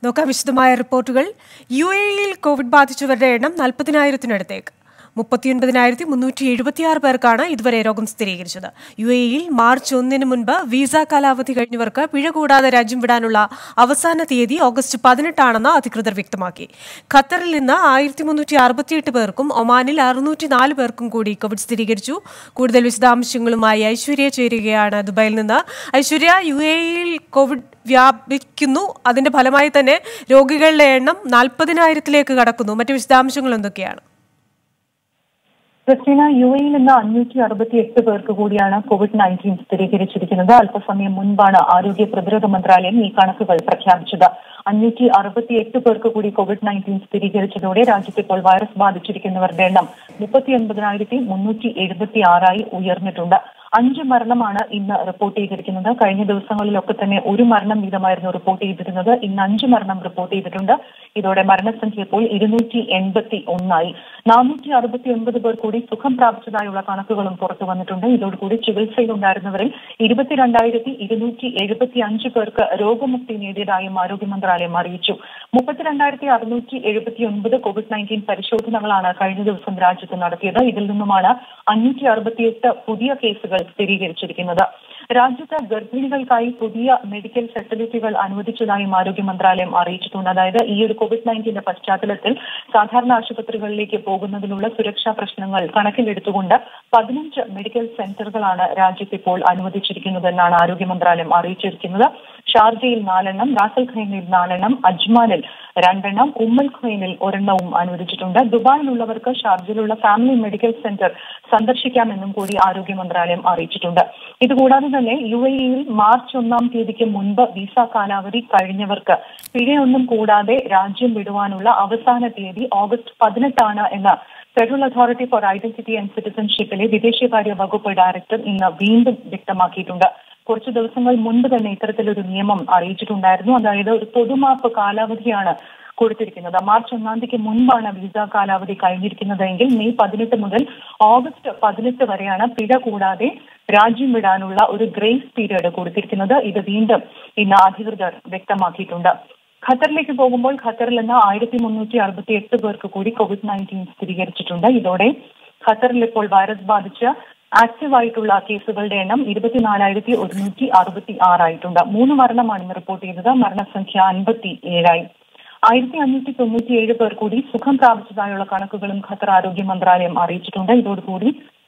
നോക്കാം വിശദമായ റിപ്പോർട്ടുകൾ. UAE-യിൽ കോവിഡ് ബാധിച്ചവരുടെ എണ്ണം 40,000-നടുത്തേക്ക്. 39,376 പേർക്കാണ് ഇതുവരെ രോഗം സ്ഥിരീകരിച്ചത്. UAE-യിൽ മാർച്ച് 1 മുൻപ് വിസ കാലാവധി കഴിഞ്ഞവർക്ക് പിഴ കൂടാതെ രാജ്യം വിടാനുള്ള അവസാന തീയതി ഓഗസ്റ്റ് 18 ആണെന്ന് അധികൃതർ വ്യക്തമാക്കി. ഖത്തറിൽ നിന്ന് 1368 പേർക്കും ഒമാനിൽ 604 പേർക്കും കൂടി കോവിഡ് സ്ഥിരീകരിച്ചു. കൂടുതൽ വിശദാംശങ്ങളുമായി ഐശ്വര്യ ചേരുകയാണ് ദുബായിൽ നിന്ന്. ഐശ്വര്യ, UAE-യിൽ കോവിഡ് വ്യാപിക്കുന്നു, അതിന്റെ ഫലമായി തന്നെ രോഗികളുടെ എണ്ണം 40,000-ലേക്ക് കടക്കുന്നു. മറ്റു വിശദാംശങ്ങൾ എന്തൊക്കെയാണ്? ക്രിസ്റ്റീന, UAE-യിൽ നിന്ന് 568 പേർക്ക് കൂടിയാണ് COVID-19 സ്ഥിരീകരിച്ചിരിക്കുന്നത്. അല്പസമയം മുൻപാണ് ആരോഗ്യ പ്രതിരോധ മന്ത്രാലയം ഈ കണക്കുകൾ പ്രഖ്യാപിച്ചത്. 568 പേർക്ക് കൂടി COVID-19 സ്ഥിരീകരിച്ചതോടെ രാജ്യത്ത് ഇപ്പോൾ വൈറസ് ബാധിച്ചിരിക്കുന്നവരുടെ എണ്ണം 39,376 ഉയർന്നിട്ടുണ്ട്. 5 മരണമാണ് ഇന്ന് റിപ്പോർട്ട് ചെയ്തിരിക്കുന്നത്. കഴിഞ്ഞ ദിവസങ്ങളിലൊക്കെ തന്നെ 1 മരണം വീതമായിരുന്നു റിപ്പോർട്ട് ചെയ്തിരുന്നത്. ഇന്ന് 5 മരണം റിപ്പോർട്ട് ചെയ്തിട്ടുണ്ട്. ഇതോടെ മരണസംഖ്യ ഇപ്പോൾ 281 469 പേർ കൂടി സുഖം പ്രാപിച്ചതായുള്ള കണക്കുകളും പുറത്തു വന്നിട്ടുണ്ട്. ഇതോടുകൂടി ചികിത്സയിലുണ്ടായിരുന്നവരിൽ 22,275 പേർക്ക് രോഗമുക്തി നേടിയതായും ആരോഗ്യ മന്ത്രാലയം അറിയിച്ചു. 32,679 COVID-19 പരിശോധനകളാണ് കഴിഞ്ഞ ദിവസം രാജ്യത്ത് നടത്തിയത്. ഇതിൽ നിന്നുമാണ് 568 പുതിയ കേസുകൾ സ്ഥിരീകരിച്ചിരിക്കുന്നത്. രാജ്യത്ത് ഗർഭിണികൾക്കായി പുതിയ മെഡിക്കൽ ഫെസിലിറ്റികൾ അനുവദിച്ചതായും ആരോഗ്യ മന്ത്രാലയം അറിയിച്ചിട്ടുണ്ട്. അതായത് ഈ ഒരു COVID-19 പശ്ചാത്തലത്തിൽ സാധാരണ ആശുപത്രികളിലേക്ക് പോകുന്നതിനുള്ള സുരക്ഷാ പ്രശ്നങ്ങൾ കണക്കിലെടുത്തുകൊണ്ട് 15 മെഡിക്കൽ സെന്ററുകളാണ് രാജ്യത്ത് ഇപ്പോൾ അനുവദിച്ചിരിക്കുന്നതെന്നാണ് ആരോഗ്യ മന്ത്രാലയം അറിയിച്ചിരിക്കുന്നത്. ഷാർജയിൽ 4 റാസൽ ഖൈമയിൽ 4 അജ്മാനിൽ 2 ഉമ്മൽ ഖൈനിൽ 1 അനുവദിച്ചിട്ടുണ്ട്. ദുബായിലുള്ളവർക്ക് ഷാർജയിലുള്ള ഫാമിലി മെഡിക്കൽ സെന്റർ സന്ദർശിക്കാമെന്നും കൂടി ആരോഗ്യ മന്ത്രാലയം അറിയിച്ചിട്ടുണ്ട്. ഇതുകൂടാതെ തന്നെ UAE-യിൽ മാർച്ച് 1 തീയതിക്ക് മുൻപ് വിസ കാലാവധി കഴിഞ്ഞവർക്ക് പിഴയൊന്നും കൂടാതെ രാജ്യം വിടുവാനുള്ള അവസാന തീയതി ഓഗസ്റ്റ് 18 ആണ് എന്ന് federal authority for identity and സിറ്റിസൺഷിപ്പിലെ വിദേശകാര്യ വകുപ്പ് ഡയറക്ടർ ഇന്ന് വീണ്ടും വ്യക്തമാക്കിയിട്ടുണ്ട്. കുറച്ചു ദിവസങ്ങൾ മുൻപ് തന്നെ ഇത്തരത്തിലൊരു നിയമം അറിയിച്ചിട്ടുണ്ടായിരുന്നു. അതായത് ഒരു പൊതുമാപ്പ് കാലാവധിയാണ് കൊടുത്തിരിക്കുന്നത്. മാർച്ച് 1 തീയതിക്ക് മുൻപാണ് വിസ കാലാവധി കഴിഞ്ഞിരിക്കുന്നതെങ്കിൽ മെയ് 18 മുതൽ ഓഗസ്റ്റ് 18 വരെയാണ് പിഴ കൂടാതെ രാജ്യം വിടാനുള്ള ഒരു ഗ്രേസ് പീരീഡ് കൊടുത്തിരിക്കുന്നത്. ഇത് വീണ്ടും ഇന്ന് അധികൃതർ വ്യക്തമാക്കിയിട്ടുണ്ട്. ഖത്തറിലേക്ക് പോകുമ്പോൾ ഖത്തറിൽ നിന്ന് 1368 പേർക്ക് കൂടി COVID-19 സ്ഥിരീകരിച്ചിട്ടുണ്ട്. ഇതോടെ ഖത്തറിൽ ഇപ്പോൾ വൈറസ് ബാധിച്ച് ആക്റ്റീവായിട്ടുള്ള കേസുകളുടെ എണ്ണം 24,166 ആയിട്ടുണ്ട്. 3 മരണമാണ് ഇന്ന് റിപ്പോർട്ട് ചെയ്തത്. മരണസംഖ്യ 57. 1,597 പേർ കൂടി സുഖം പ്രാപിച്ചതായുള്ള കണക്കുകളും ഖത്തർ ആരോഗ്യ മന്ത്രാലയം അറിയിച്ചിട്ടുണ്ട്. ഇതോടുകൂടി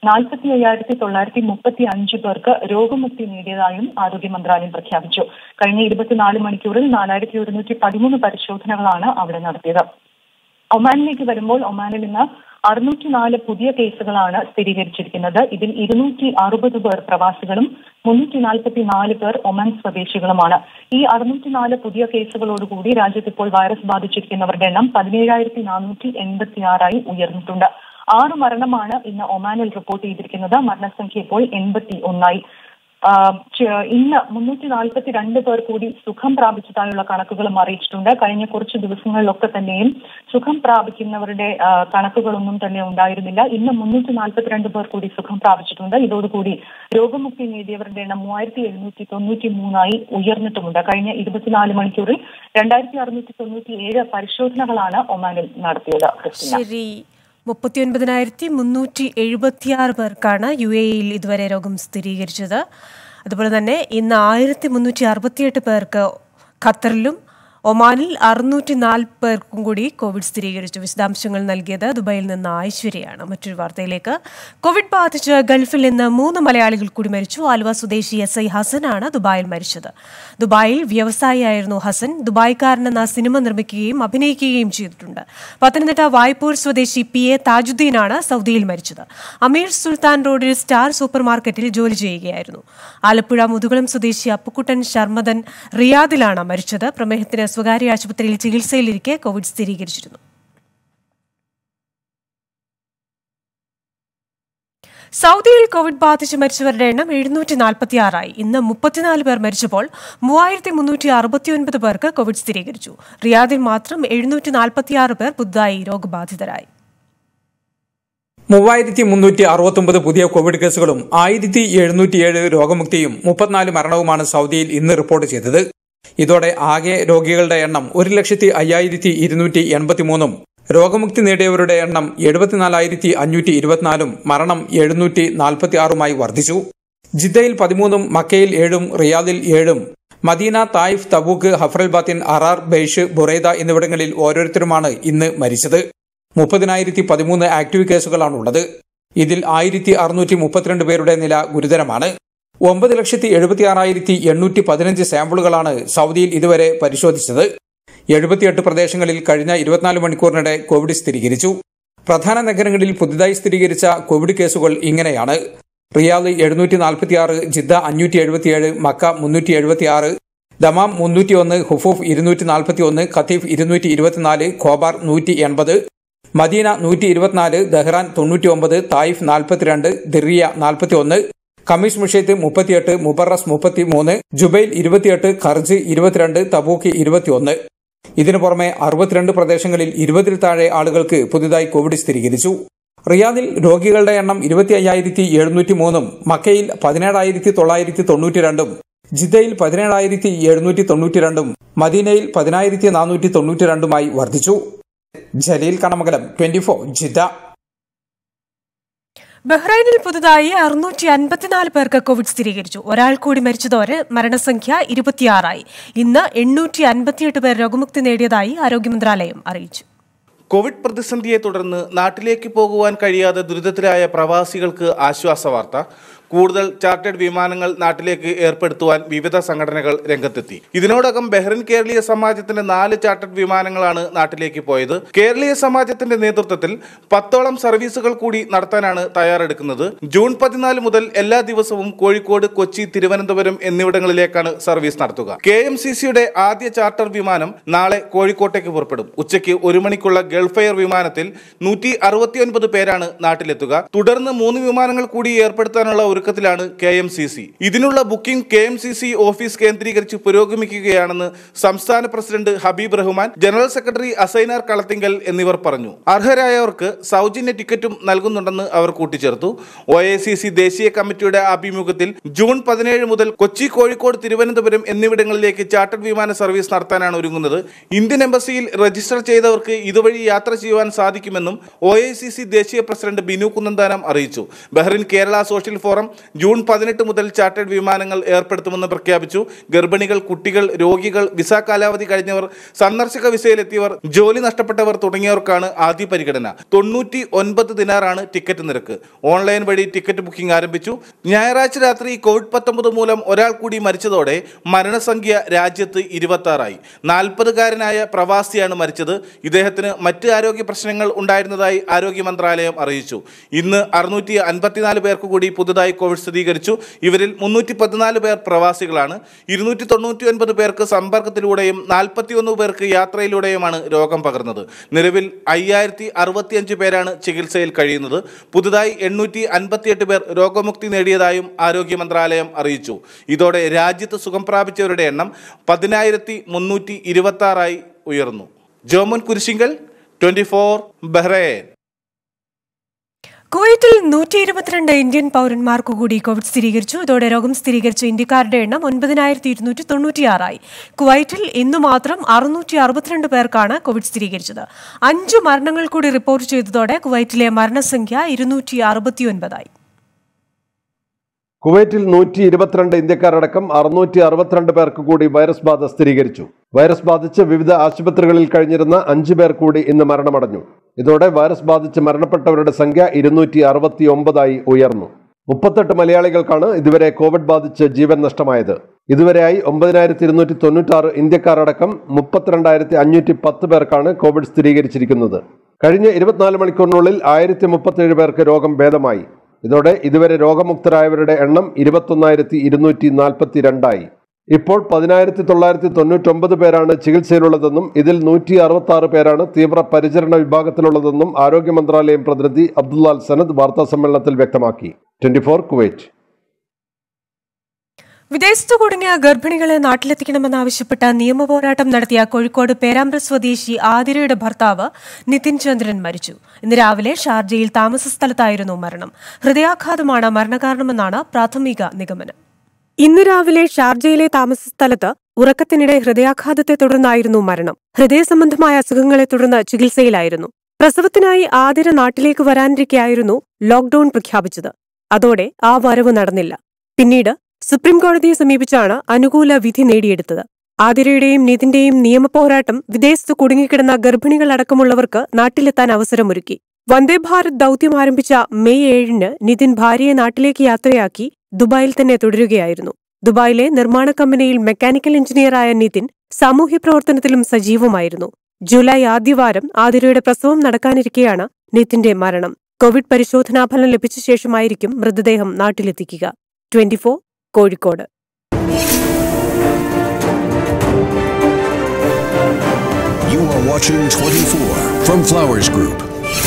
45,935 പേർക്ക് രോഗമുക്തി നേടിയതായും ആരോഗ്യ മന്ത്രാലയം പ്രഖ്യാപിച്ചു. കഴിഞ്ഞ 24 മണിക്കൂറിൽ 4,113 പരിശോധനകളാണ് അവിടെ നടത്തിയത്. ഒമാനിലേക്ക് വരുമ്പോൾ ഒമാനിൽ നിന്ന് 604 പുതിയ കേസുകളാണ് സ്ഥിരീകരിച്ചിരിക്കുന്നത്. ഇതിൽ 260 പേർ പ്രവാസികളും 344 പേർ ഒമാൻ സ്വദേശികളുമാണ്. ഈ 604 പുതിയ കേസുകളോടുകൂടി രാജ്യത്ത് ഇപ്പോൾ വൈറസ് ബാധിച്ചിരിക്കുന്നവരുടെ എണ്ണം 17,486 ഉയർന്നിട്ടുണ്ട്. 6 മരണമാണ് ഇന്ന് ഒമാനിൽ റിപ്പോർട്ട് ചെയ്തിരിക്കുന്നത്. മരണസംഖ്യ ഇപ്പോൾ 81. ഇന്ന് 342 പേർ കൂടി സുഖം പ്രാപിച്ചതായുള്ള കണക്കുകളും അറിയിച്ചിട്ടുണ്ട്. കഴിഞ്ഞ കുറച്ച് ദിവസങ്ങളിലൊക്കെ തന്നെയും സുഖം പ്രാപിക്കുന്നവരുടെ കണക്കുകളൊന്നും തന്നെ ഉണ്ടായിരുന്നില്ല. ഇന്ന് 342 പേർ കൂടി സുഖം പ്രാപിച്ചിട്ടുണ്ട്. ഇതോടുകൂടി രോഗമുക്തി നേടിയവരുടെ എണ്ണം 3,793 ഉയർന്നിട്ടുമുണ്ട്. കഴിഞ്ഞ 24 മണിക്കൂറിൽ 2,697 പരിശോധനകളാണ് ഒമാനിൽ നടത്തിയത്. 39,376 പേർക്കാണ് UAE-യിൽ ഇതുവരെ രോഗം സ്ഥിരീകരിച്ചത്. അതുപോലെ തന്നെ ഇന്ന് 1,368 പേർക്ക് ഖത്തറിലും ഒമാനിൽ 604 പേർക്കും കൂടി കോവിഡ് സ്ഥിരീകരിച്ചു. വിശദാംശങ്ങൾ നൽകിയത് ദുബായിൽ നിന്ന് ഐശ്വര്യയാണ്. മറ്റൊരു വാർത്തയിലേക്ക്. കോവിഡ് ബാധിച്ച് ഗൾഫിൽ നിന്ന് 3 മലയാളികൾ കൂടി മരിച്ചു. ആലുവ സ്വദേശി SI ഹസനാണ് ദുബായിൽ മരിച്ചത്. ദുബായിൽ വ്യവസായിയായിരുന്നു ഹസൻ. ദുബായ്ക്കാരനെന്ന സിനിമ നിർമ്മിക്കുകയും അഭിനയിക്കുകയും ചെയ്തിട്ടുണ്ട്. പത്തനംതിട്ട വായ്പൂർ സ്വദേശി PA താജുദ്ദീനാണ് സൗദിയിൽ മരിച്ചത്. അമീർ സുൽത്താൻ റോഡിൽ സ്റ്റാർ സൂപ്പർ മാർക്കറ്റിൽ ജോലി ചെയ്യുകയായിരുന്നു. ആലപ്പുഴ മുതുകുളം സ്വദേശി അപ്പുക്കുട്ടൻ ശർമ്മദൻ റിയാദിലാണ് മരിച്ചത്. പ്രമേഹത്തിന് സ്വകാര്യ ആശുപത്രിയിൽ ചികിത്സയിലിരിക്കെ കോവിഡ് സ്ഥിരീകരിച്ചിരുന്നു. സൗദിയിൽ കോവിഡ് ബാധിച്ച് മരിച്ചവരുടെ എണ്ണം 746 ഇന്ന് 34 പേർ മരിച്ചപ്പോൾ 3,369 പേർക്ക് കോവിഡ് സ്ഥിരീകരിച്ചു. റിയാദിൽ മാത്രം 746 പേർ പുതുതായി രോഗബാധിതരായി. 3,369 പുതിയ കോവിഡ് കേസുകളും 1,707 രോഗമുക്തിയും 34 മരണവുമാണ് സൗദിയിൽ ഇന്ന് റിപ്പോർട്ട് ചെയ്തത്. ഇതോടെ ആകെ രോഗികളുടെ എണ്ണം 1,05,283 രോഗമുക്തി നേടിയവരുടെ എണ്ണം 74,524 മരണം 746 വർദ്ധിച്ചു. ജിദ്ദയിൽ 13 മക്കയിൽ 7 റിയാദിൽ 7 Medina, Taif, Tabuk, Hafr al Batin, Arar, Baish, Buraidah എന്നിവിടങ്ങളിൽ ഓരോരുത്തരുമാണ് ഇന്ന് മരിച്ചത്. 30,013 ആക്റ്റീവ് കേസുകളാണുള്ളത്. ഇതിൽ 1,632 പേരുടെ നില ഗുരുതരമാണ്. 9,76,815 സാമ്പിളുകളാണ് സൗദിയിൽ ഇതുവരെ പരിശോധിച്ചത്. 78 പ്രദേശങ്ങളിൽ കഴിഞ്ഞ 24 മണിക്കൂറിനിടെ കോവിഡ് സ്ഥിരീകരിച്ചു. പ്രധാന നഗരങ്ങളിൽ പുതുതായി സ്ഥിരീകരിച്ച കോവിഡ് കേസുകൾ ഇങ്ങനെയാണ്: Riyadh 746, Jeddah 577, Mecca 376, Dammam 301, Hofuf 241, Qatif 224, Khobar 180, Medina 124, Dhahran 99, Taif 42, Diriyah 41, Khamis Mushait 38, Mubarraz 33, Jubail 28, Kharj 22, Tabuk 21. ഇതിനു പുറമെ 62 പ്രദേശങ്ങളിൽ 20-ൽ താഴെ ആളുകൾക്ക് പുതുതായി കോവിഡ് സ്ഥിരീകരിച്ചു. റിയാദിൽ രോഗികളുടെ എണ്ണം 25,703, മക്കയിൽ 17,992, ജിദ്ദയിൽ 17,792, മദീനയിൽ 10,492 വർദ്ധിച്ചു. ജലീൽ കണമംഗലം, 24 ജിദ്ദ. ബഹ്റൈനിൽ പുതുതായി 654 പേർക്ക് കോവിഡ് സ്ഥിരീകരിച്ചു. ഒരാൾ കൂടി മരിച്ചതോടെ മരണസംഖ്യ 26 ഇന്ന് 858 പേർ രോഗമുക്തി നേടിയതായി ആരോഗ്യ മന്ത്രാലയം അറിയിച്ചു. കോവിഡ് പ്രതിസന്ധിയെ തുടർന്ന് നാട്ടിലേക്ക് പോകുവാൻ കഴിയാതെ ദുരിതത്തിലായ പ്രവാസികൾക്ക് ആശ്വാസവാർത്ത. കൂടുതൽ ചാർട്ടേഡ് വിമാനങ്ങൾ നാട്ടിലേക്ക് ഏർപ്പെടുത്തുവാൻ വിവിധ സംഘടനകൾ രംഗത്തെത്തി. ഇതിനോടകം ബഹ്റിൻ കേരളീയ സമാജത്തിന്റെ 4 ചാർട്ടേഡ് വിമാനങ്ങളാണ് നാട്ടിലേക്ക് പോയത്. കേരളീയ സമാജത്തിന്റെ നേതൃത്വത്തിൽ 10ഓളം സർവീസുകൾ കൂടി നടത്താനാണ് തയ്യാറെടുക്കുന്നത്. ജൂൺ 14 മുതൽ എല്ലാ ദിവസവും കോഴിക്കോട്, കൊച്ചി, തിരുവനന്തപുരം എന്നിവിടങ്ങളിലേക്കാണ് സർവീസ് നടത്തുക. KMCCയുടെ ആദ്യ ചാർട്ടർ വിമാനം നാളെ കോഴിക്കോട്ടേക്ക് പുറപ്പെടും. ഉച്ചയ്ക്ക് 1 മണിക്കുള്ള ഗൾഫ് എയർ വിമാനത്തിൽ 169 പേരാണ് നാട്ടിലെത്തുക. തുടർന്ന് 3 വിമാനങ്ങൾ കൂടി ഏർപ്പെടുത്താനുള്ള ഒരുക്കത്തിലാണ് KMCC. ഇതിനുള്ള ബുക്കിംഗ് KMCC ഓഫീസ് കേന്ദ്രീകരിച്ച് പുരോഗമിക്കുകയാണെന്ന് സംസ്ഥാന president Habeeb Rahman, general secretary Asainar Kalathingal എന്നിവർ പറഞ്ഞു. അർഹരായവർക്ക് സൗജന്യ ടിക്കറ്റും നൽകുന്നുണ്ടെന്ന് അവർ കൂട്ടിച്ചേർത്തു. OICC ദേശീയ കമ്മിറ്റിയുടെ ആഭിമുഖ്യത്തിൽ ജൂൺ 17 മുതൽ കൊച്ചി, കോഴിക്കോട്, തിരുവനന്തപുരം എന്നിവിടങ്ങളിലേക്ക് ചാർട്ടേഡ് വിമാന സർവീസ് നടത്താനാണ് ഒരുങ്ങുന്നത്. ഇന്ത്യൻ എംബസിയിൽ രജിസ്റ്റർ ചെയ്തവർക്ക് ഇതുവഴി യാത്ര ചെയ്യുവാൻ സാധിക്കുമെന്നും OICC ദേശീയ പ്രസിഡന്റ് ബിനു കുന്നന്താനം അറിയിച്ചു. Bahrain Kerala social forum June 18 മുതൽ ചാർട്ടേഡ് വിമാനങ്ങൾ ഏർപ്പെടുത്തുമെന്ന് പ്രഖ്യാപിച്ചു. ഗർഭിണികൾ, കുട്ടികൾ, രോഗികൾ, വിസ കാലാവധി കഴിഞ്ഞവർ, സന്ദർശക വിസയിലെത്തിയവർ, ജോലി നഷ്ടപ്പെട്ടവർ തുടങ്ങിയവർക്കാണ് ആദ്യ പരിഗണന. 99 ദിനാറാണ് ടിക്കറ്റ് നിരക്ക്. ഓൺലൈൻ വഴി ടിക്കറ്റ് ബുക്കിംഗ് ആരംഭിച്ചു. ഞായറാഴ്ച രാത്രി COVID-19 മൂലം ഒരാൾ കൂടി മരിച്ചതോടെ മരണസംഖ്യ രാജ്യത്ത് 26. 40-കാരനായ പ്രവാസിയാണ് മരിച്ചത്. ഇദ്ദേഹത്തിന് മറ്റ് ആരോഗ്യ പ്രശ്നങ്ങൾ ഉണ്ടായിരുന്നതായി ആരോഗ്യ മന്ത്രാലയം അറിയിച്ചു. ഇന്ന് 654 പേർക്ക് കൂടി പുതുതായി കോവിഡ് സ്ഥിരീകരിച്ചു. ഇവരിൽ 314 പേർ പ്രവാസികളാണ്. 299 പേർക്ക് സമ്പർക്കത്തിലൂടെയും 41 പേർക്ക് യാത്രയിലൂടെയുമാണ് രോഗം പകർന്നത്. നിലവിൽ 5065 പേരാണ് ചികിത്സയിൽ കഴിയുന്നത്. പുതുതായി 858 പേർ രോഗമുക്തി നേടിയതായും ആരോഗ്യ മന്ത്രാലയം അറിയിച്ചു. ഇതോടെ രാജ്യത്ത് സുഖം പ്രാപിച്ചവരുടെ എണ്ണം 10,326 ഉയർന്നു. ജോമോൻ കുരിശിങ്കൽ, 24 ബഹ്റൈൻ. കുവൈറ്റിൽ 122 ഇന്ത്യൻ പൗരന്മാർക്ക് കൂടി കോവിഡ് സ്ഥിരീകരിച്ചു. ഇതോടെ രോഗം സ്ഥിരീകരിച്ച ഇന്ത്യക്കാരുടെ എണ്ണം 9,296. കുവൈറ്റിൽ ഇന്നു മാത്രം 662 പേർക്കാണ് കോവിഡ് സ്ഥിരീകരിച്ചത്. 5 മരണങ്ങൾ കൂടി റിപ്പോർട്ട് ചെയ്തതോടെ കുവൈറ്റിലെ മരണസംഖ്യ 269. കുവൈറ്റിൽ 122 ഇന്ത്യക്കാരടക്കം 662 പേർക്ക് കൂടി വൈറസ് ബാധ സ്ഥിരീകരിച്ചു. വൈറസ് ബാധിച്ച് വിവിധ ആശുപത്രികളിൽ കഴിഞ്ഞിരുന്ന 5 പേർ കൂടി ഇന്ന് മരണമടഞ്ഞു. ഇതോടെ വൈറസ് ബാധിച്ച് മരണപ്പെട്ടവരുടെ സംഖ്യ 269 ഉയർന്നു. 38 മലയാളികൾക്കാണ് ഇതുവരെ കോവിഡ് ബാധിച്ച് ജീവൻ നഷ്ടമായത്. ഇതുവരെയായി 9,296 ഇന്ത്യക്കാരടക്കം 32,510 പേർക്കാണ് കോവിഡ് സ്ഥിരീകരിച്ചിരിക്കുന്നത്. കഴിഞ്ഞ 24 മണിക്കൂറിനുള്ളിൽ 1037 പേർക്ക് രോഗം ഭേദമായി. ഇതോടെ ഇതുവരെ രോഗമുക്തരായവരുടെ എണ്ണം 21,242. ഇപ്പോൾ 10,999 പേരാണ് ചികിത്സയിലുള്ളതെന്നും ഇതിൽ 166 പേരാണ് തീവ്ര പരിചരണ വിഭാഗത്തിലുള്ളതെന്നും ആരോഗ്യ മന്ത്രാലയം പ്രതിനിധി അബ്ദുള്ള അൽ സനദ് വാർത്താസമ്മേളനത്തിൽ വ്യക്തമാക്കി. 24 കുവൈറ്റ്. വിദേശത്തു കുടുങ്ങിയ ഗർഭിണികളെ നാട്ടിലെത്തിക്കണമെന്നാവശ്യപ്പെട്ട നിയമപോരാട്ടം നടത്തിയ കോഴിക്കോട് പേരാമ്പ്ര സ്വദേശി ആതിരയുടെ ഭർത്താവ് നിതിൻ ചന്ദ്രൻ മരിച്ചു. ഇന്ന് രാവിലെ ഷാർജയിൽ താമസ സ്ഥലത്തായിരുന്നു മരണം. ഹൃദയാഘാതമാണ് മരണകാരണമെന്നാണ് പ്രാഥമിക നിഗമനം. ഇന്ന് രാവിലെ ഷാർജയിലെ താമസ സ്ഥലത്ത് ഉറക്കത്തിനിടെ ഹൃദയാഘാതത്തെ തുടർന്നായിരുന്നു മരണം. ഹൃദയ സംബന്ധമായ അസുഖങ്ങളെ തുടർന്ന് ചികിത്സയിലായിരുന്നു. പ്രസവത്തിനായി ആതിര നാട്ടിലേക്ക് വരാനിരിക്കെയായിരുന്നു ലോക്ഡൌൺ പ്രഖ്യാപിച്ചത്. അതോടെ ആ വരവ് നടന്നില്ല. പിന്നീട് സുപ്രീംകോടതിയെ സമീപിച്ചാണ് അനുകൂല വിധി നേടിയെടുത്തത്. ആതിരയുടെയും നിതിന്റെയും നിയമപോരാട്ടം വിദേശത്ത് കുടുങ്ങിക്കിടന്ന ഗർഭിണികളടക്കമുള്ളവർക്ക് നാട്ടിലെത്താൻ അവസരമൊരുക്കി. വന്ദേഭാരത് ദൌത്യം ആരംഭിച്ച മെയ് 7-ന് നിതിൻ ഭാര്യയെ നാട്ടിലേക്ക് യാത്രയാക്കി ദുബായിൽ തന്നെ തുടരുകയായിരുന്നു. ദുബായിലെ നിർമ്മാണ കമ്പനിയിൽ മെക്കാനിക്കൽ എഞ്ചിനീയറായ നിതിൻ സാമൂഹ്യ പ്രവർത്തനത്തിലും സജീവമായിരുന്നു. ജൂലൈ ആദ്യവാരം ആതിരയുടെ പ്രസവം നടക്കാനിരിക്കെയാണ് നിതിന്റെ മരണം. കോവിഡ് പരിശോധനാഫലം ലഭിച്ച ശേഷമായിരിക്കും മൃതദേഹം നാട്ടിലെത്തിക്കുക. 24 Kozhikode. You are watching 24 from Flowers Group.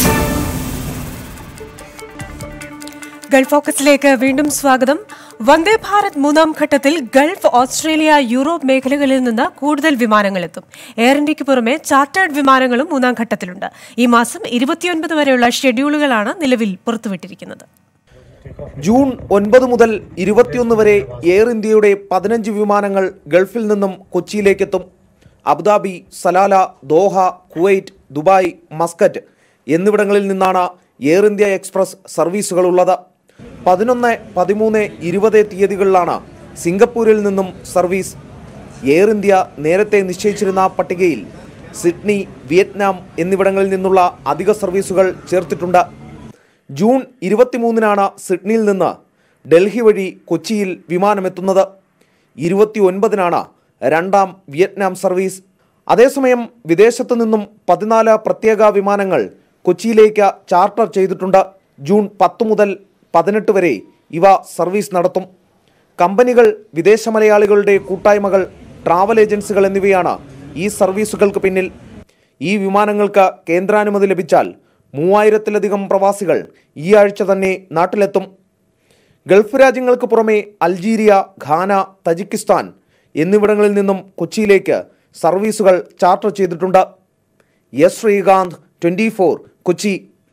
Gulf ഫോക്കസിലേക്ക് വീണ്ടും സ്വാഗതം. വന്ദേ ഭാരത് 3-ാം ഘട്ടത്തിൽ ഗൾഫ്, ഓസ്ട്രേലിയ, യൂറോപ്പ് മേഖലകളിൽ നിന്ന് കൂടുതൽ വിമാനങ്ങളെത്തും. എയർ ഇന്ത്യയ്ക്ക് പുറമെ ചാർട്ടേഡ് വിമാനങ്ങളും 3-ാം ഘട്ടത്തിലുണ്ട്. ഈ മാസം 29 വരെയുള്ള ഷെഡ്യൂളുകളാണ് നിലവിൽ പുറത്തുവിട്ടിരിക്കുന്നത്. ജൂൺ 9 മുതൽ 21 വരെ എയർ ഇന്ത്യയുടെ 15 വിമാനങ്ങൾ ഗൾഫിൽ നിന്നും കൊച്ചിയിലേക്കെത്തും. Abu Dhabi, Salalah, Doha, Kuwait, Dubai, Muscat എന്നിവിടങ്ങളിൽ നിന്നാണ് എയർ ഇന്ത്യ എക്സ്പ്രസ് സർവീസുകളുള്ളത്. 11, 13, 20 തീയതികളിലാണ് സിംഗപ്പൂരിൽ നിന്നും സർവീസ്. എയർ ഇന്ത്യ നേരത്തെ നിശ്ചയിച്ചിരുന്ന പട്ടികയിൽ സിഡ്നി, വിയറ്റ്നാം എന്നിവിടങ്ങളിൽ നിന്നുള്ള അധിക സർവീസുകൾ ചേർത്തിട്ടുണ്ട്. ജൂൺ 23-നാണ് സിഡ്നിയിൽ നിന്ന് ഡൽഹി വഴി കൊച്ചിയിൽ വിമാനമെത്തുന്നത്. 29-നാണ് 2-ാം വിയറ്റ്നാം സർവീസ്. അതേസമയം വിദേശത്തു നിന്നും 14 പ്രത്യേക വിമാനങ്ങൾ കൊച്ചിയിലേക്ക് ചാർട്ടർ ചെയ്തിട്ടുണ്ട്. ജൂൺ 10 മുതൽ 18 വരെ ഇവ സർവീസ് നടത്തും. കമ്പനികൾ, വിദേശ മലയാളികളുടെ കൂട്ടായ്മകൾ, ട്രാവൽ ഏജൻസികൾ എന്നിവയാണ് ഈ സർവീസുകൾക്ക് പിന്നിൽ. ഈ വിമാനങ്ങൾക്ക് കേന്ദ്രാനുമതി ലഭിച്ചാൽ 3000-ലധികം പ്രവാസികൾ ഈ ആഴ്ച തന്നെ നാട്ടിലെത്തും. ഗൾഫ് രാജ്യങ്ങൾക്ക് പുറമെ അൾജീരിയ, ഘാന, തജിക്കിസ്ഥാൻ എന്നിവിടങ്ങളിൽ നിന്നും കൊച്ചിയിലേക്ക് സർവീസുകൾ ചാർട്ടർ ചെയ്തിട്ടുണ്ട്. എസ് ശ്രീകാന്ത്, 24 കൊച്ചി.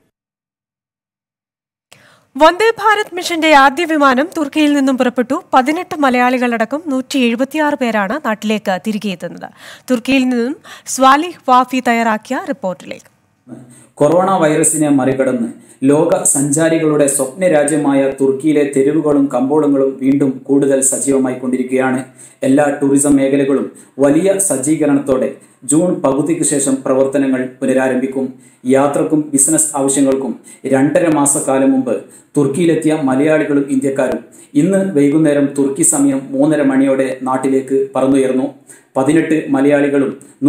വന്ദേ ഭാരത് മിഷന്റെ ആദ്യ വിമാനം തുർക്കിയിൽ നിന്നും പുറപ്പെട്ടു. 18 മലയാളികളടക്കം 176 പേരാണ് നാട്ടിലേക്ക് തിരികെ എത്തുന്നത്. തുർക്കിയിൽ നിന്നും സ്വാലിഹ് വാഫി തയ്യാറാക്കിയ റിപ്പോർട്ടിലേക്ക്. കൊറോണ വൈറസിനെ മറികടന്ന് ലോക സഞ്ചാരികളുടെ സ്വപ്ന രാജ്യമായ തുർക്കിയിലെ തെരുവുകളും കമ്പോളങ്ങളും വീണ്ടും കൂടുതൽ സജീവമായി കൊണ്ടിരിക്കുകയാണ്. എല്ലാ ടൂറിസം മേഖലകളും വലിയ സജ്ജീകരണത്തോടെ ജൂൺ പകുതിക്ക് ശേഷം പ്രവർത്തനങ്ങൾ പുനരാരംഭിക്കും. യാത്രക്കും ബിസിനസ് ആവശ്യങ്ങൾക്കും 2.5 മാസക്കാലം മുമ്പ് തുർക്കിയിലെത്തിയ മലയാളികളും ഇന്ത്യക്കാരും ഇന്ന് വൈകുന്നേരം തുർക്കി സമയം 3:30 മണിയോടെ നാട്ടിലേക്ക് പറന്നുയർന്നു. 18 മലയാളികളും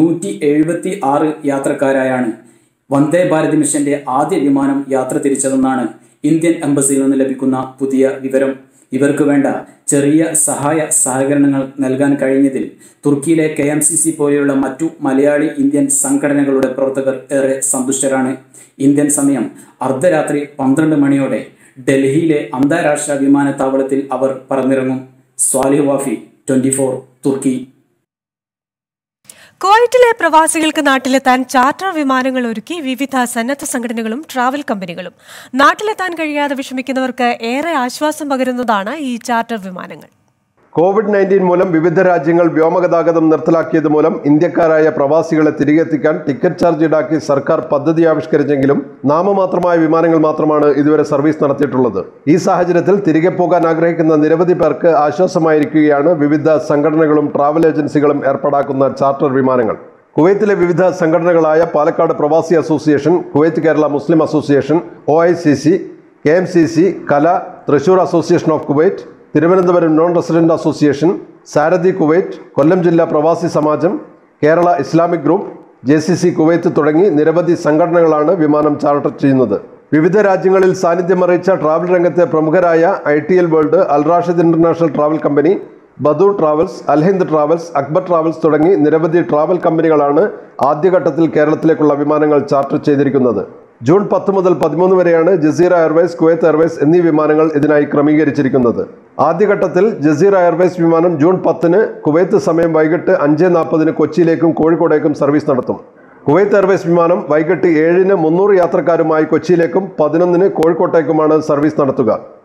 176 യാത്രക്കാരായാണ് വന്ദേ ഭാരത് മിഷന്റെ ആദ്യ വിമാനം യാത്ര തിരിച്ചതെന്നാണ് ഇന്ത്യൻ എംബസിയിൽ നിന്ന് ലഭിക്കുന്ന പുതിയ വിവരം. ഇവർക്ക് വേണ്ട ചെറിയ സഹകരണങ്ങൾ നൽകാൻ കഴിഞ്ഞതിൽ തുർക്കിയിലെ KMCC പോലെയുള്ള മറ്റു മലയാളി ഇന്ത്യൻ സംഘടനകളുടെ പ്രവർത്തകർ ഏറെ സന്തുഷ്ടരാണ്. ഇന്ത്യൻ സമയം അർദ്ധരാത്രി 12 മണിയോടെ ഡൽഹിയിലെ അന്താരാഷ്ട്ര വിമാനത്താവളത്തിൽ അവർ പറന്നിറങ്ങും. സ്വാലിഹ് വാഫി, 24 തുർക്കി. കുവൈറ്റിലെ പ്രവാസികൾക്ക് നാട്ടിലെത്താൻ ചാർട്ടർ വിമാനങ്ങൾ ഒരുക്കി വിവിധ സന്നദ്ധ സംഘടനകളും ട്രാവൽ കമ്പനികളും. നാട്ടിലെത്താൻ കഴിയാതെ വിഷമിക്കുന്നവർക്ക് ഏറെ ആശ്വാസം പകരുന്നതാണ് ഈ ചാർട്ടർ വിമാനങ്ങൾ. COVID-19 മൂലം വിവിധ രാജ്യങ്ങൾ വ്യോമഗതാഗതം നിർത്തലാക്കിയത് മൂലം ഇന്ത്യക്കാരായ പ്രവാസികളെ തിരികെ എത്തിക്കാൻ ടിക്കറ്റ് ചാർജ് ഈടാക്കി സർക്കാർ പദ്ധതി ആവിഷ്കരിച്ചെങ്കിലും നാമമാത്രമായ വിമാനങ്ങൾ മാത്രമാണ് ഇതുവരെ സർവീസ് നടത്തിയിട്ടുള്ളത്. ഈ സാഹചര്യത്തിൽ തിരികെ പോകാൻ ആഗ്രഹിക്കുന്ന നിരവധി പേർക്ക് ആശ്വാസമായിരിക്കുകയാണ് വിവിധ സംഘടനകളും ട്രാവൽ ഏജൻസികളും ഏർപ്പാടാക്കുന്ന ചാർട്ടർ വിമാനങ്ങൾ. കുവൈത്തിലെ വിവിധ സംഘടനകളായ പാലക്കാട് പ്രവാസി association, Kuwait Kerala Muslim association, OICC, KMCC, Kala, Thrissur association of Kuwait, Thiruvananthapuram non resident association, Sarathi Kuwait, Kollam ജില്ലാ പ്രവാസി സമാജം, Kerala Islamic group, JCC Kuwait തുടങ്ങി നിരവധി സംഘടനകളാണ് വിമാനം ചാർട്ടർ ചെയ്യുന്നത്. വിവിധ രാജ്യങ്ങളിൽ സാന്നിധ്യമറിയിച്ച ട്രാവൽ രംഗത്തെ പ്രമുഖരായ ITL world, Al Rashid international travel company, Badoor travels, Alhind travels, Akbar travels തുടങ്ങി നിരവധി ട്രാവൽ കമ്പനികളാണ് ആദ്യഘട്ടത്തിൽ കേരളത്തിലേക്കുള്ള വിമാനങ്ങൾ ചാർട്ടർ ചെയ്തിരിക്കുന്നത്. ജൂൺ 10 മുതൽ 13 വരെയാണ് ജസീറ എയർവേസ്, കുവൈത്ത് എയർവേസ് എന്നീ വിമാനങ്ങൾ ഇതിനായി ക്രമീകരിച്ചിരിക്കുന്നത്. ആദ്യഘട്ടത്തിൽ ജസീറ എയർവേസ് വിമാനം ജൂൺ 10-ന് കുവൈത്ത് സമയം വൈകിട്ട് 5:40-ന് കൊച്ചിയിലേക്കും കോഴിക്കോടേക്കും സർവീസ് നടത്തും. കുവൈത്ത് എയർവേസ് വിമാനം വൈകിട്ട് 7-ന് 300 യാത്രക്കാരുമായി കൊച്ചിയിലേക്കും 11-ന് കോഴിക്കോട്ടേക്കുമാണ് സർവീസ് നടത്തുക.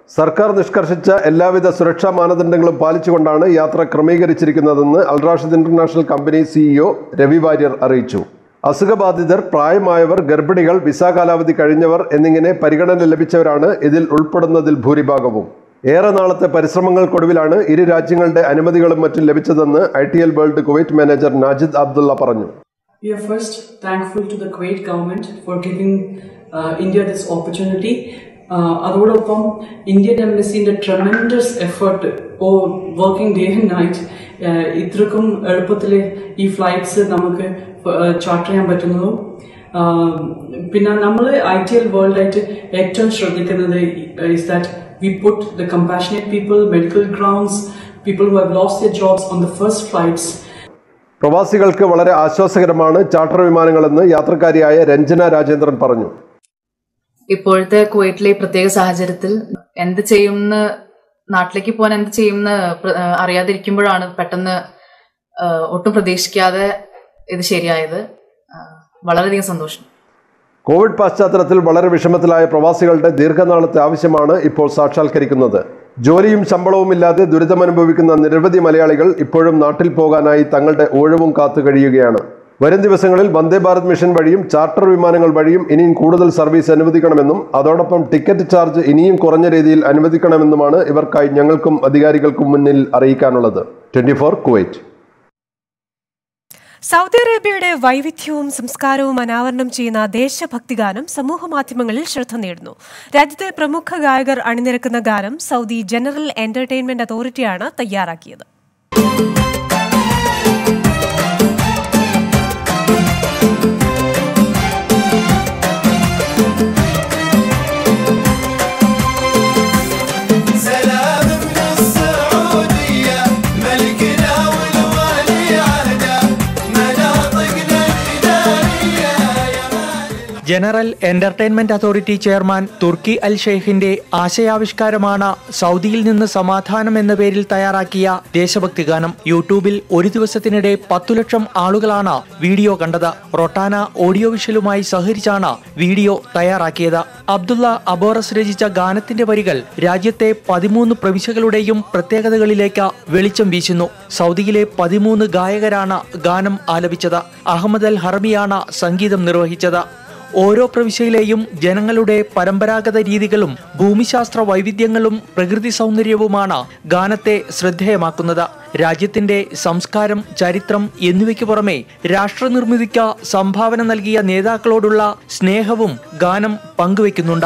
സർക്കാർ നിഷ്കർഷിച്ച എല്ലാവിധ സുരക്ഷാ മാനദണ്ഡങ്ങളും പാലിച്ചുകൊണ്ടാണ് യാത്ര ക്രമീകരിച്ചിരിക്കുന്നതെന്ന് Al Rashid international company CEO Ravi Warrier അറിയിച്ചു. അസുഖബാധിതർ, പ്രായമായവർ, ഗർഭിണികൾ, വിസ കാലാവധി കഴിഞ്ഞവർ എന്നിങ്ങനെ പരിഗണന ലഭിച്ചവരാണ് ഇതിൽ ഉൾപ്പെടുന്നതിൽ ഭൂരിഭാഗവും. ഏറെ നാളത്തെ പരിശ്രമങ്ങൾക്കൊടുവിലാണ് ഇരു രാജ്യങ്ങളുടെ അനുമതികളും മറ്റും ലഭിച്ചതെന്ന് ITL world Kuwait manager Najid Abdulla പറഞ്ഞു. We are first thankful to the Kuwait government for giving India this opportunity. അതോടൊപ്പം ഇന്ത്യൻ എംബസിന്റെ tremendous effort working day and night ഇത്രക്കും എളുപ്പത്തിൽ ഈ ഫ്ലൈറ്റ്സ് നമുക്ക് ചാർട്ടർ ചെയ്യാൻ പറ്റുന്നതും പിന്നെ നമ്മൾ ITL വേൾഡ് ആയിട്ട് ഏറ്റവും ശ്രദ്ധിക്കുന്നത് is that we put the compassionate people, medical grounds, people who have lost their jobs on the first flights. പ്രവാസികൾക്ക് വളരെ ആശ്വാസകരമാണ് ചാർട്ടർ വിമാനങ്ങളെന്ന് യാത്രക്കാരിയായ രഞ്ജന രാജേന്ദ്രൻ പറഞ്ഞു. ഇപ്പോഴത്തെ കുവൈറ്റിലെ പ്രത്യേക സാഹചര്യത്തിൽ എന്ത് ചെയ്യുമെന്ന്, നാട്ടിലേക്ക് പോകാൻ എന്ത് ചെയ്യുമെന്ന് അറിയാതിരിക്കുമ്പോഴാണ് പെട്ടെന്ന് ഒട്ടും പ്രതീക്ഷിക്കാതെ ഇത് ശരിയായത്. വളരെയധികം സന്തോഷം. കോവിഡ് പശ്ചാത്തലത്തിൽ വളരെ വിഷമത്തിലായ പ്രവാസികളുടെ ദീർഘനാളത്തെ ആവശ്യമാണ് ഇപ്പോൾ സാക്ഷാത്കരിക്കുന്നത്. ജോലിയും ശമ്പളവുമില്ലാതെ ദുരിതമനുഭവിക്കുന്ന നിരവധി മലയാളികൾ ഇപ്പോഴും നാട്ടിൽ പോകാനായി തങ്ങളുടെ ഊഴവും കാത്തു കഴിയുകയാണ്. വരും ദിവസങ്ങളിൽ വന്ദേ ഭാരത് മിഷൻ വഴിയും ചാർട്ടർ വിമാനങ്ങൾ വഴിയും ഇനിയും കൂടുതൽ സർവീസ് അനുവദിക്കണമെന്നും അതോടൊപ്പം ടിക്കറ്റ് ചാർജ് ഇനിയും കുറഞ്ഞ രീതിയിൽ അനുവദിക്കണമെന്നുമാണ് ഇവർക്കായി ഞങ്ങൾക്കും അധികാരികൾക്കും മുന്നിൽ അറിയിക്കാനുള്ളത്. 24 കുവൈറ്റ്. സൗദി അറേബ്യയുടെ വൈവിധ്യവും സംസ്കാരവും അനാവരണം ചെയ്യുന്ന ദേശഭക്തി ഗാനം സമൂഹ മാധ്യമങ്ങളിൽ ശ്രദ്ധ നേടുന്നു. രാജ്യത്തെ പ്രമുഖ ഗായകർ അണിനിരക്കുന്ന ഗാനം സൗദി ജനറൽ എന്റർടൈൻമെന്റ് അതോറിറ്റിയാണ് തയ്യാറാക്കിയത്. General entertainment authority chairman Turki Al ഷെയ്ഖിന്റെ ആശയാവിഷ്കാരമാണ് സൗദിയിൽ നിന്ന് സമാധാനം എന്ന പേരിൽ തയ്യാറാക്കിയ ദേശഭക്തി ഗാനം. യൂട്യൂബിൽ ഒരു ദിവസത്തിനിടെ 10 ലക്ഷം ആളുകളാണ് വീഡിയോ കണ്ടത്. റൊട്ടാന ഓഡിയോ വിഷ്വലുമായി സഹകരിച്ചാണ് വീഡിയോ തയ്യാറാക്കിയത്. അബ്ദുള്ള അബോറസ് രചിച്ച ഗാനത്തിന്റെ വരികൾ രാജ്യത്തെ 13 പ്രവിശ്യകളുടെയും പ്രത്യേകതകളിലേക്ക് വെളിച്ചം വീശുന്നു. സൗദിയിലെ 13 ഗായകരാണ് ഗാനം ആലപിച്ചത്. അഹമ്മദ് അൽ ഹർമിയാണ് സംഗീതം നിർവഹിച്ചത്. ഓരോ പ്രവിശ്യയിലെയും ജനങ്ങളുടെ പരമ്പരാഗത രീതികളും ഭൂമിശാസ്ത്ര വൈവിധ്യങ്ങളും പ്രകൃതി സൗന്ദര്യവുമാണ് ഗാനത്തെ ശ്രദ്ധേയമാക്കുന്നത്. രാജ്യത്തിന്റെ സംസ്കാരം, ചരിത്രം എന്നിവയ്ക്ക് പുറമെ രാഷ്ട്രനിർമ്മിതിക്ക് സംഭാവന നൽകിയ നേതാക്കളോടുള്ള സ്നേഹവും ഗാനം പങ്കുവെക്കുന്നുണ്ട്.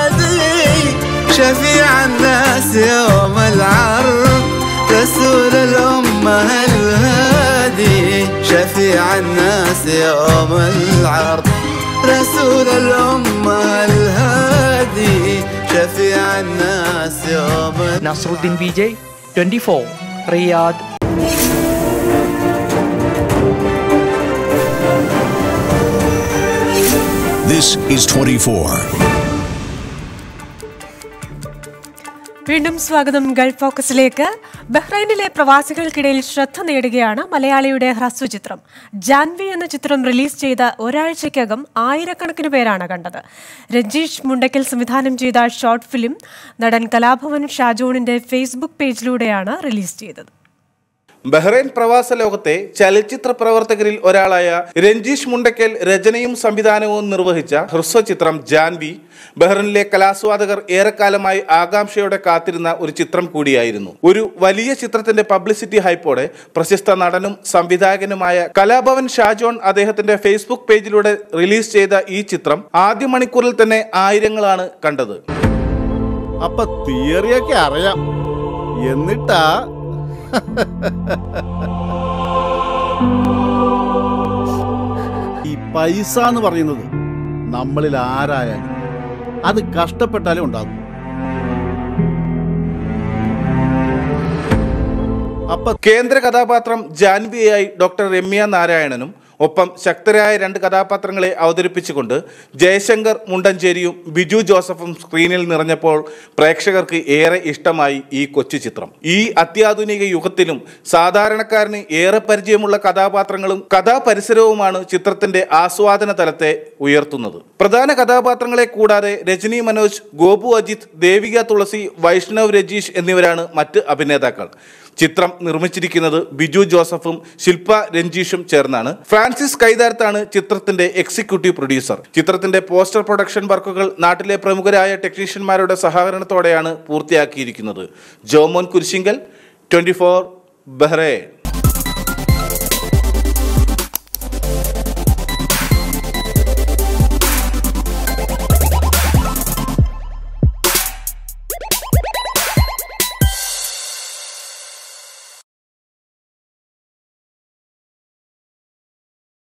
رسول الأمة الهادي شفيع الناس يوم. Nasruddin VJ, 24 Riyadh. This is 24. വീണ്ടും സ്വാഗതം ഗൾഫ് ഫോക്കസിലേക്ക്. ബഹ്റൈനിലെ പ്രവാസികൾക്കിടയിൽ ശ്രദ്ധ നേടുകയാണ് മലയാളിയുടെ ഹ്രസ്വചിത്രം. ജാൻവി എന്ന ചിത്രം റിലീസ് ചെയ്ത ഒരാഴ്ചയ്ക്കകം ആയിരക്കണക്കിന് പേരാണ് കണ്ടത്. രജീഷ് മുണ്ടക്കൽ സംവിധാനം ചെയ്ത ഷോർട്ട് ഫിലിം നടൻ കലാഭവൻ ഷാജോണിന്റെ ഫേസ്ബുക്ക് പേജിലൂടെയാണ് റിലീസ് ചെയ്തത്. ബഹ്റൈൻ പ്രവാസ ലോകത്തെ ചലച്ചിത്ര പ്രവർത്തകരിൽ ഒരാളായ രഞ്ജീഷ് മുണ്ടക്കൽ രചനയും സംവിധാനവും നിർവഹിച്ച ഹ്രസ്വചിത്രം ജാൻവി ബഹ്റൈനിലെ കലാസ്വാദകർ ഏറെക്കാലമായി ആകാംക്ഷയോടെ കാത്തിരുന്ന ഒരു ചിത്രം കൂടിയായിരുന്നു. ഒരു വലിയ ചിത്രത്തിന്റെ പബ്ലിസിറ്റി ഹൈപ്പോടെ പ്രശസ്ത നടനും സംവിധായകനുമായ കലാഭവൻ ഷാജോൺ അദ്ദേഹത്തിന്റെ ഫേസ്ബുക്ക് പേജിലൂടെ റിലീസ് ചെയ്ത ഈ ചിത്രം ആദ്യ മണിക്കൂറിൽ തന്നെ ആയിരങ്ങളാണ് കണ്ടത്. അപ്പൊ തിയറിയൊക്കെ അറിയാം, എന്നിട്ടാ ഈ പൈസ എന്ന് പറയുന്നത് നമ്മളിൽ ആരായാലും അത് കഷ്ടപ്പെട്ടാലേ ഉണ്ടാകും. അപ്പൊ കേന്ദ്ര കഥാപാത്രം ജാൻവിയായി ഡോക്ടർ രമ്യ നാരായണനും ഒപ്പം ശക്തരായ 2 കഥാപാത്രങ്ങളെ അവതരിപ്പിച്ചുകൊണ്ട് ജയശങ്കർ മുണ്ടഞ്ചേരിയും ബിജു ജോസഫും സ്ക്രീനിൽ നിറഞ്ഞപ്പോൾ പ്രേക്ഷകർക്ക് ഏറെ ഇഷ്ടമായി ഈ കൊച്ചു ചിത്രം. ഈ അത്യാധുനിക യുഗത്തിലും സാധാരണക്കാരന് ഏറെ പരിചയമുള്ള കഥാപാത്രങ്ങളും കഥാപരിസരവുമാണ് ചിത്രത്തിന്റെ ആസ്വാദന തലത്തെ ഉയർത്തുന്നത്. പ്രധാന കഥാപാത്രങ്ങളെ കൂടാതെ രജനി മനോജ്, ഗോപു അജിത്, ദേവിക തുളസി, വൈഷ്ണവ് രജീഷ് എന്നിവരാണ് മറ്റ് അഭിനേതാക്കൾ. ചിത്രം നിർമ്മിച്ചിരിക്കുന്നത് ബിജു ജോസഫും ശില്പ രഞ്ജീഷും ചേർന്നാണ്. ഫ്രാൻസിസ് കൈതാരത്താണ് ചിത്രത്തിന്റെ എക്സിക്യൂട്ടീവ് പ്രൊഡ്യൂസർ. ചിത്രത്തിന്റെ പോസ്റ്റർ പ്രൊഡക്ഷൻ വർക്കുകൾ നാട്ടിലെ പ്രമുഖരായ ടെക്നീഷ്യന്മാരുടെ സഹകരണത്തോടെയാണ് പൂർത്തിയാക്കിയിരിക്കുന്നത്. ജോമോൻ കുരിശിങ്കൽ, 24 ബഹ്റൈൻ.